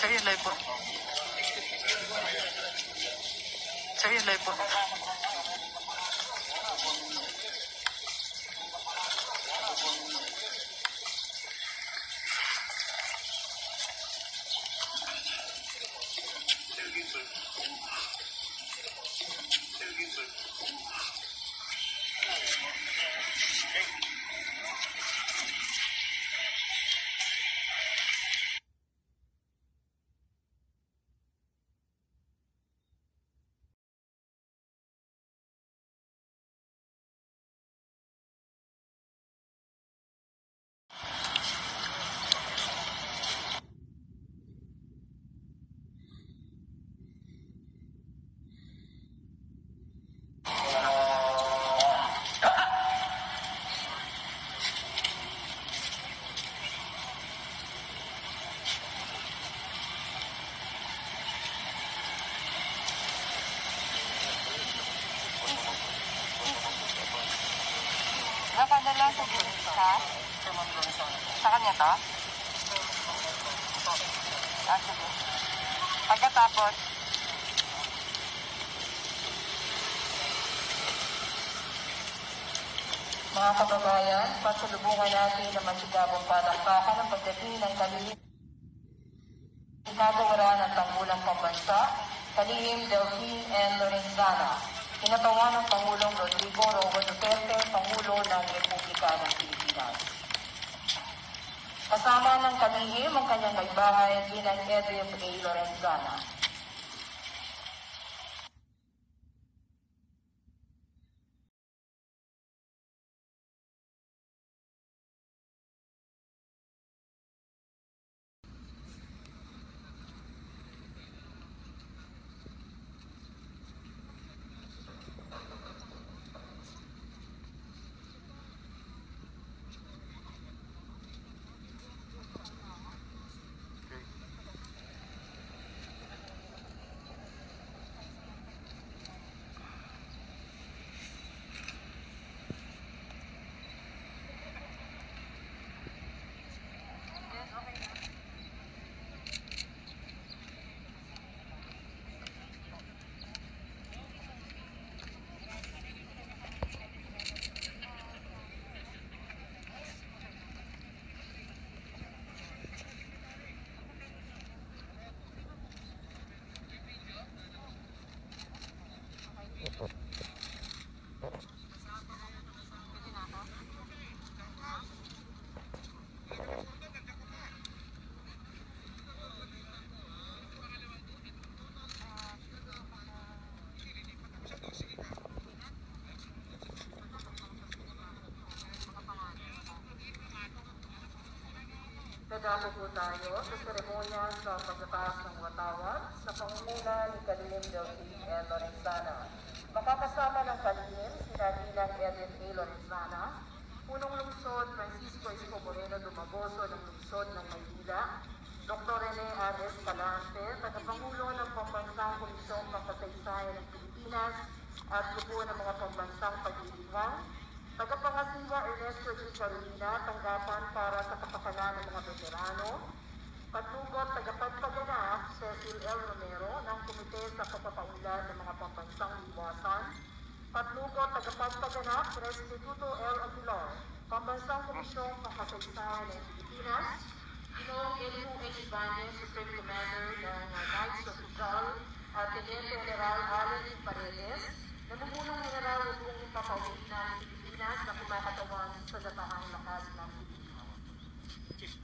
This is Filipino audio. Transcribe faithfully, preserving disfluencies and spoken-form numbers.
Sige, live po. Sige, live po. Napadala sa burista? Sa kanya to? Ah, sige. Pagkatapos, mga kababayan, pasalubungan natin na masigabong palakpakan ng pagdating ng kalihim Ikagawaran ng Tanggulang Pambansa, Kalihim Delphine N. Lorenzana. Pinatawan ng Pangulong Rodrigo Roa Duterte, Pangulo ng Republika ng Pilipinas. Kasama ng kalihim ang kanyang kaibahay, Ginang Edwin A. Lorenzana. Dadako po tayo sa seremonya sa pagkataas ng watawat sa pangunguna ni Kalihim Delphine N. Lorenzana. Makakasama ng Kalihim sina Ginang Edwin A. Lorenzana, Punong Lungsod Francisco Isko Moreno Dumagoso ng Lungsod ng Maynila, Doctor Rene R. Escalante, tagapangulo ng Pambansang Komisyong Pangkasaysayan ng Pilipinas at grupo ng mga pambansang pag-iingang, tagapangasiwa Ernesto G. Carolina, tanggapan para sa kapakanan ng mga veterano, patnugot tagapagpaganap Cecil L. Romero ng Komite sa Pagpapaunlad ng mga Pambansang Iwasan, patnugot tagapagpaganap Restituto L. Aguilar, Pambansang Komisyong Pangkasaysayan ng Pilipinas, Ginoong Elihu H. Ibanez, Supreme Commander ng Knights of Rizal, at Teniente General Allen Paredes, namumulong General Ugong Papawin ng Pilipinas na kumakatawan sa datahang lakas ng Pilipinas.